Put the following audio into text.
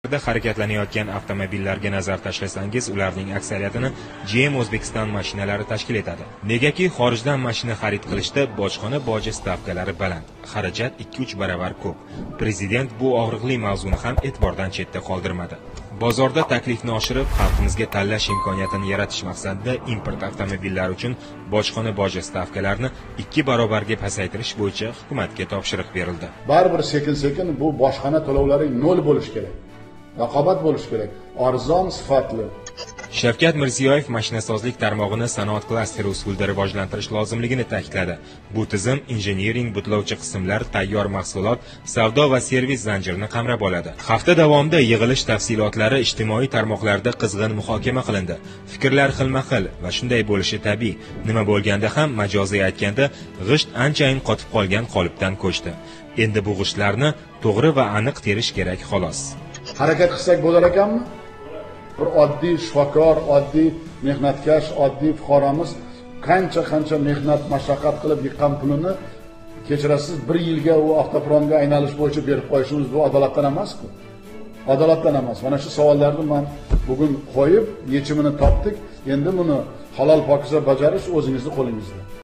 harakatlanayotgan avtomobillarga nazar tashlasangiz, ularning aksariyatini GM O'zbekiston mashinalari tashkil etadi. Negaki xorijdan mashina xarid qilishda bojxona boji stavkalari baland, xarajat 2-3 baravar ko'p. Prezident bu og'riqli mavzuni ham e'tibordan chetda qoldirmadi. Bozorda taklifni oshirib, xalqimizga tanlash imkoniyatini yaratish maqsadida import avtomobillari uchun bojxona boji stavkalarini 2 barobarga pasaytirish bo'yicha hukumatga topshiriq berildi. Baribir sekin-sekin bu bojxona to'lovlari 0 bo'lish kerak. Raqobat bo'lish kerak, arzon, sifatli. Shavkat Mirziyoyev mashinasozlik tarmog'ini sanoat klasteri usulida rivojlantirish lozimligini ta'kidladi. Bu tizim injiniring, butlovchi qismlar, tayyor mahsulot, savdo va servis zanjirini qamrab oladi. Hafta davomida yig'ilish tafsilotlari ijtimoiy tarmoqlarda qizg'in muhokama qilindi. Fikrlar xilma-xil va shunday bo'lishi tabiiy. Nima bo'lganda ham majoziy aytganda g'isht anchayin qotib qolgan qolipdan ko'chdi. Endi bu g'ishtlarni to'g'ri va aniq terish kerak xolos. Harakat qilsak bo'lar ekanmi? Bir oddiy shifokor, oddiy mehnatkash, oddiy fuqaromiz qancha mehnat mashaqqat qilib yiqqan pulini kechirasiz 1 yilga u avtopronga aylanish bo'yicha berib qo'yishimiz bu adolatdan emas-ku. Adolatdan emas. Mana shu savollarni men bugun qo'yib, yechimini topdik. Endi buni halol pokiza bajarish o'zingizning qo'lingizda.